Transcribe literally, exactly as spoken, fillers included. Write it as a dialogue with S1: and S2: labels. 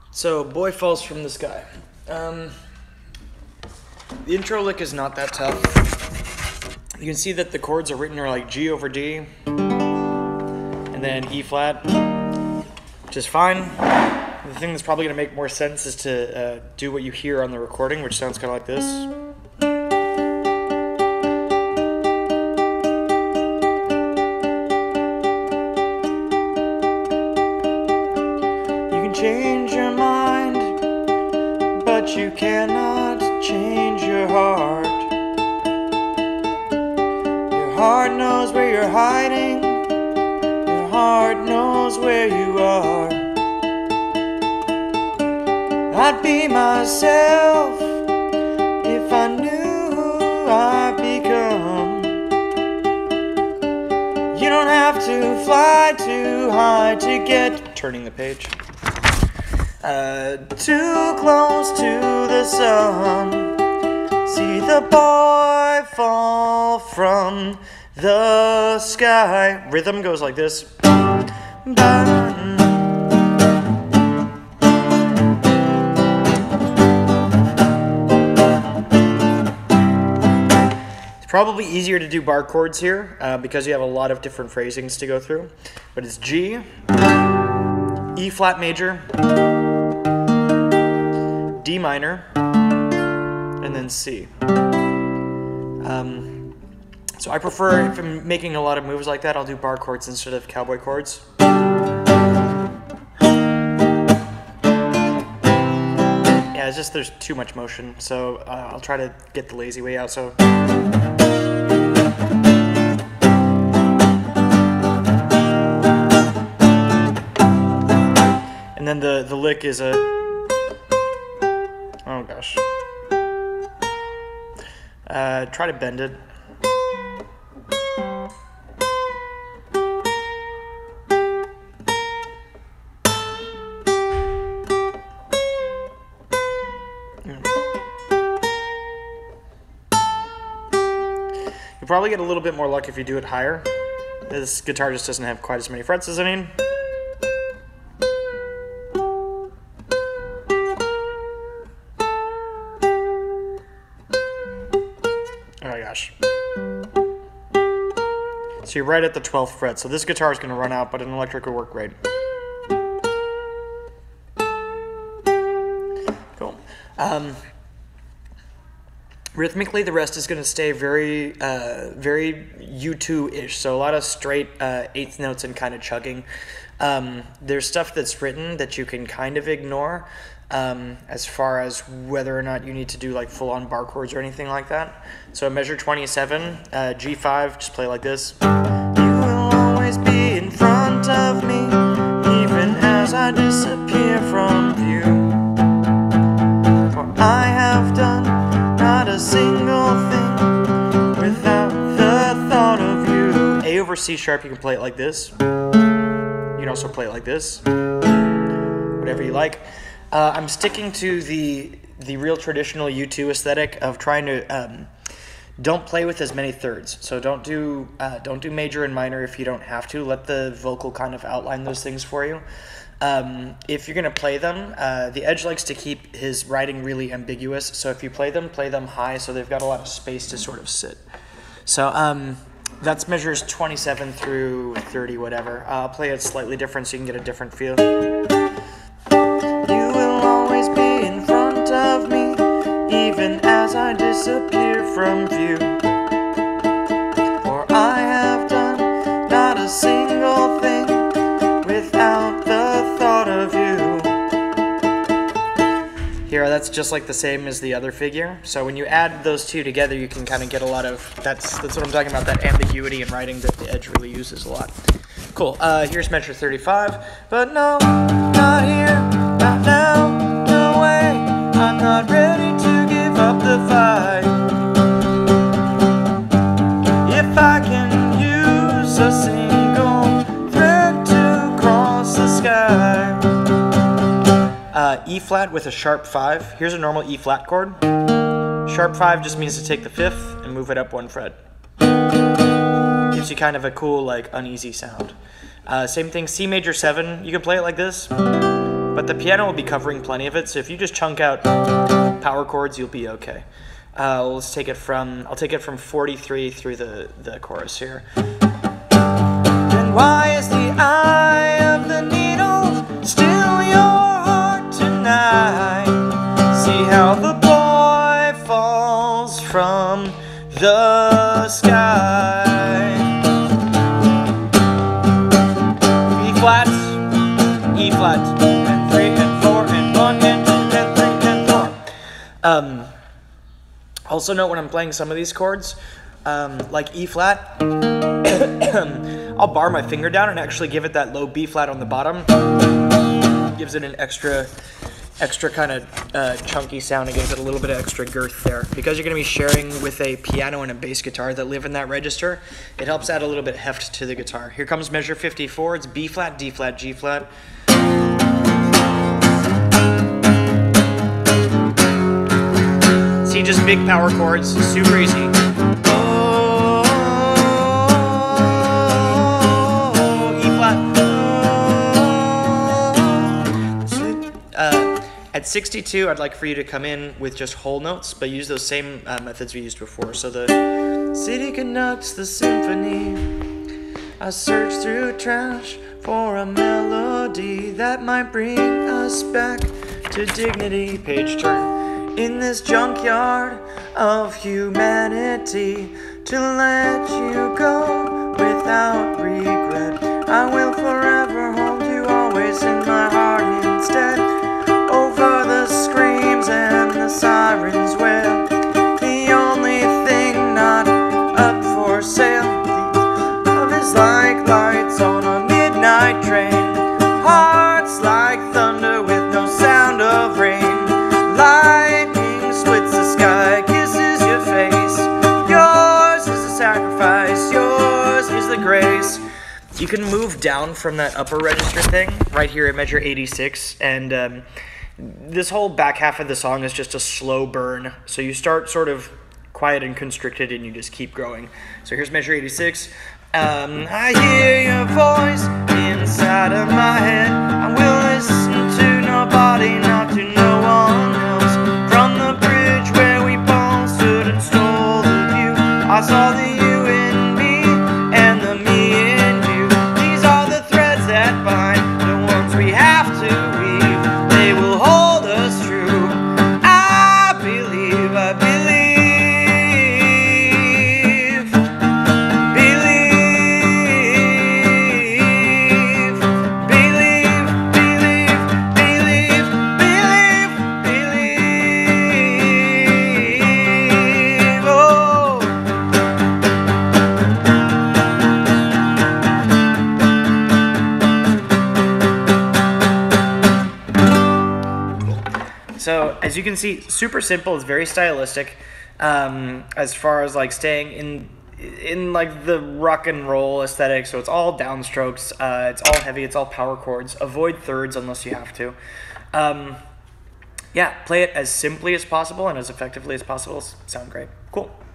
S1: So, Boy Falls from the Sky. Um, the intro lick is not that tough. You can see that the chords are written are like G over D, and then E flat, which is fine. The thing that's probably going to make more sense is to uh, do what you hear on the recording, which sounds kind of like this. You can change your mind, but you cannot change your heart. Your heart knows where you're hiding. Your heart knows where you are. I'd be myself if I knew who I've become. You don't have to fly too high to get... Turning the page. Uh, too close to the sun. See the boy fall from the sky. Rhythm goes like this. Probably easier to do bar chords here uh, because you have a lot of different phrasings to go through. But it's G, E flat major, D minor, and then C. Um, so I prefer, if I'm making a lot of moves like that, I'll do bar chords instead of cowboy chords. Yeah, it's just there's too much motion, so uh, I'll try to get the lazy way out. So. And then the, the lick is a, oh gosh, uh, try to bend it. You'll probably get a little bit more luck if you do it higher. This guitar just doesn't have quite as many frets as I mean. Oh my gosh. So you're right at the twelfth fret. So this guitar is going to run out, but an electric will work great. Cool. Um, rhythmically, the rest is going to stay very, uh, very U two-ish. So a lot of straight uh, eighth notes and kind of chugging. Um, there's stuff that's written that you can kind of ignore. Um, as far as whether or not you need to do like full-on bar chords or anything like that. So measure twenty-seven, uh, G five, just play like this. You will always be in front of me, even as I disappear from view. For I have done not a single thing without the thought of you. A over C sharp, you can play it like this. You can also play it like this. Whatever you like. Uh, I'm sticking to the the real traditional U two aesthetic of trying to um, don't play with as many thirds. So don't do uh, don't do major and minor if you don't have to. Let the vocal kind of outline those things for you. Um, if you're gonna play them, uh, the Edge likes to keep his writing really ambiguous. So if you play them, play them high so they've got a lot of space to sort of sit. So um, that's measures twenty-seven through thirty, whatever. Uh, I'll play it slightly different so you can get a different feel. As I disappear from view, for I have done not a single thing without the thought of you. Here, that's just like the same as the other figure. So when you add those two together, you can kind of get a lot of, that's that's what I'm talking about, that ambiguity in writing that the Edge really uses a lot. Cool, uh, here's measure thirty-five, but no, not here, not now, no way, I'm not ready to give up the fight. If I can use a single thread to cross the sky. Uh, E flat with a sharp five. Here's a normal E flat chord. Sharp five just means to take the fifth and move it up one fret. Gives you kind of a cool, like, uneasy sound. Uh, same thing, C major seven. You can play it like this. but the piano will be covering plenty of it, so if you just chunk out power chords, you'll be okay. Uh, let's take it from, I'll take it from forty-three through the, the chorus here. And why is the eye of the needle still your heart tonight? See how the boy falls from the sky. E flat, E flat, and three and four and one and two and three and four. Um, also note when I'm playing some of these chords, um, like E flat, I'll bar my finger down and actually give it that low B flat on the bottom. Gives it an extra, extra kind of uh, chunky sound and gives it a little bit of extra girth there. Because you're going to be sharing with a piano and a bass guitar that live in that register, it helps add a little bit of heft to the guitar. Here comes measure fifty-four. It's B flat, D flat, G flat. See, just big power chords, super easy. Oh, E flat. Uh, at sixty-two, I'd like for you to come in with just whole notes, but use those same uh, methods we used before. So the city conducts the symphony. I search through trash for a melody that might bring us back to dignity. Page turn. In this junkyard of humanity, to let you go without regret. I will forever hold you always in my heart instead. Over the screams and the sirens wail, the only thing not up for sale. Love is like lights on a midnight train, hearts like thunder with no sound of rain. Lightning splits the sky, kisses your face. Yours is the sacrifice, yours is the grace. You can move down from that upper register thing right here at measure eighty-six, and um, this whole back half of the song is just a slow burn. So you start sort of quiet and constricted and you just keep growing. So here's measure eighty-six. Um, I hear your voice inside of my head. I will listen to nobody, not to no one else. From the bridge where we both stood and stole the view, I saw the you in me and the me in you. These are the threads that bind the ones we have to weave. They will hold us true. I believe, I believe. So as you can see, super simple. It's very stylistic, um, as far as like staying in in like the rock and roll aesthetic. So it's all downstrokes. Uh, it's all heavy. It's all power chords. Avoid thirds unless you have to. Um, yeah, play it as simply as possible and as effectively as possible. Sound great. Cool.